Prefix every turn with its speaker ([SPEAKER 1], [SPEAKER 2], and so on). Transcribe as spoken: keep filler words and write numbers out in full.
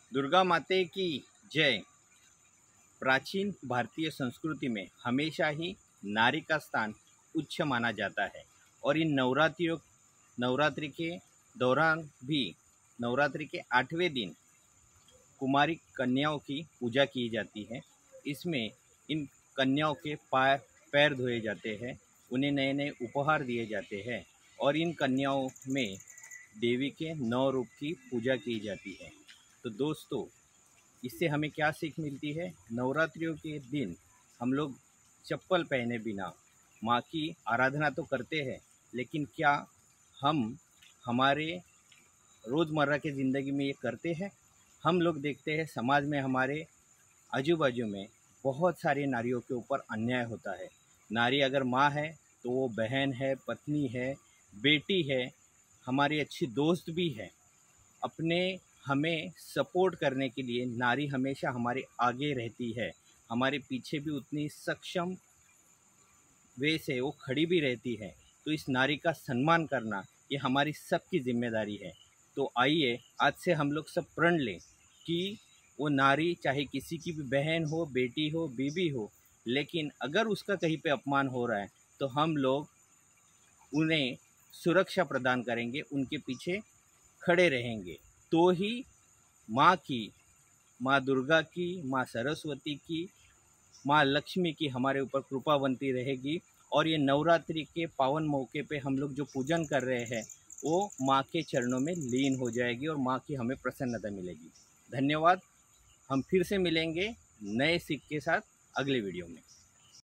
[SPEAKER 1] दुर्गा माते की जय। प्राचीन भारतीय संस्कृति में हमेशा ही नारी का स्थान उच्च माना जाता है और इन नवरात्रियों नवरात्रि के दौरान भी नवरात्रि के आठवें दिन कुमारी कन्याओं की पूजा की जाती है। इसमें इन कन्याओं के पैर पैर धोए जाते हैं, उन्हें नए नए उपहार दिए जाते हैं और इन कन्याओं में देवी के नौ रूप की पूजा की जाती है। तो दोस्तों, इससे हमें क्या सीख मिलती है? नवरात्रियों के दिन हम लोग चप्पल पहने बिना माँ की आराधना तो करते हैं, लेकिन क्या हम हमारे रोज़मर्रा की ज़िंदगी में ये करते हैं? हम लोग देखते हैं समाज में हमारे आजू बाजू में बहुत सारी नारियों के ऊपर अन्याय होता है। नारी अगर माँ है तो वो बहन है, पत्नी है, बेटी है, हमारी अच्छी दोस्त भी है। अपने हमें सपोर्ट करने के लिए नारी हमेशा हमारे आगे रहती है, हमारे पीछे भी उतनी सक्षम वे से वो खड़ी भी रहती है। तो इस नारी का सम्मान करना ये हमारी सबकी जिम्मेदारी है। तो आइए आज से हम लोग सब प्रण लें कि वो नारी चाहे किसी की भी बहन हो, बेटी हो, बीवी हो, लेकिन अगर उसका कहीं पे अपमान हो रहा है तो हम लोग उन्हें सुरक्षा प्रदान करेंगे, उनके पीछे खड़े रहेंगे। तो ही माँ की, माँ दुर्गा की, माँ सरस्वती की, माँ लक्ष्मी की हमारे ऊपर कृपा बनती रहेगी और ये नवरात्रि के पावन मौके पे हम लोग जो पूजन कर रहे हैं वो माँ के चरणों में लीन हो जाएगी और माँ की हमें प्रसन्नता मिलेगी। धन्यवाद। हम फिर से मिलेंगे नए सीख के साथ अगले वीडियो में।